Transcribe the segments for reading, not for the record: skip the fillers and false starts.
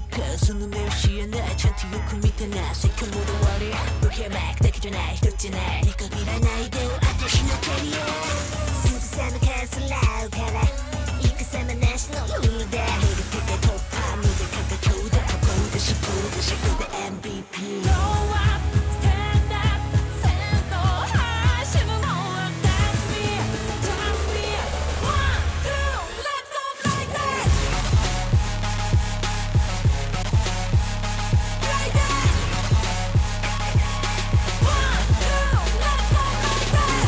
かその目を知らないちゃんとよく見てな説教も終わりロケマークだけじゃない一つじゃない見くびらないでよ私のキャリアすぐさまカスラうから戦さまなしのルールでヘルテで突破無でかか強打ここでスプールでそこで MVP Blow up, stand up, stand up 走るのは That's me, just me One, two, let's go like that Like that One, two, let's go like that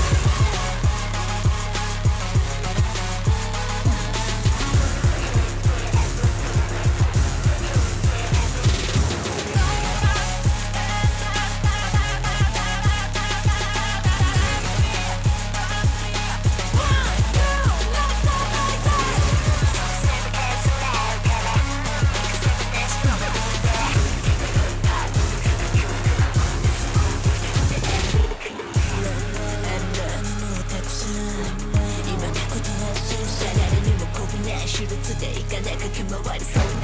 今過去と忘れ去られにもこびない手術でいかなく決まりそう